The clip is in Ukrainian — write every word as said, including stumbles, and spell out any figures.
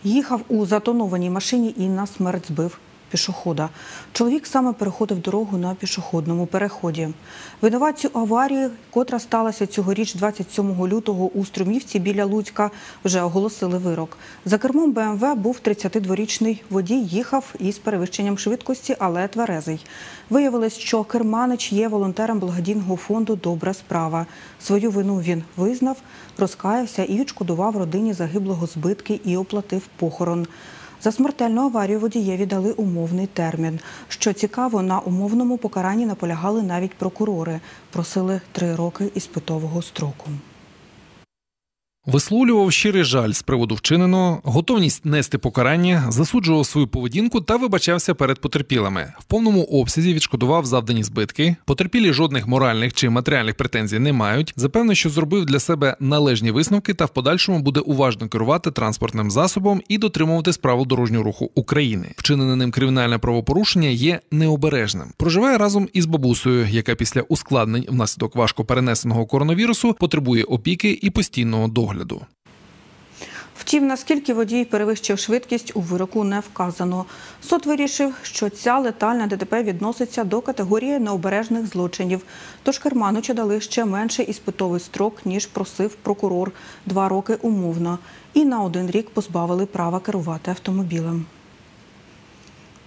Їхав у затонованій машині і на смерть збив пішохода. Чоловік саме переходив дорогу на пішохідному переході. Винуватцю аварії, котра сталася цьогоріч двадцять сьомого лютого у Струмівці біля Луцька, вже оголосили вирок. За кермом Бе Ем Ве був тридцятидворічний водій, їхав із перевищенням швидкості, але тверезий. Виявилось, що керманич є волонтером благодійного фонду «Добра справа». Свою вину він визнав, розкаявся і відшкодував родині загиблого збитки і оплатив похорон. За смертельну аварію водієві дали умовний термін. Що цікаво, на умовному покаранні наполягали навіть прокурори. Просили три роки іспитового строку. Висловлював щирий жаль з приводу вчиненого, готовність нести покарання, засуджував свою поведінку та вибачався перед потерпілими. В повному обсязі відшкодував завдані збитки. Потерпілі жодних моральних чи матеріальних претензій не мають. Запевнив, що зробив для себе належні висновки та в подальшому буде уважно керувати транспортним засобом і дотримуватись правил дорожнього руху України. Вчинене ним кримінальне правопорушення є необережним. Проживає разом із бабусею, яка після ускладнень внаслідок важко перенесеного коронавірусу потребує опіки і постійного догляду. Втім, наскільки водій перевищив швидкість, у вироку не вказано. Суд вирішив, що ця летальна Де Те Пе відноситься до категорії необережних злочинів. Тож керманичу дали ще менший іспитовий строк, ніж просив прокурор – два роки умовно. І на один рік позбавили права керувати автомобілем.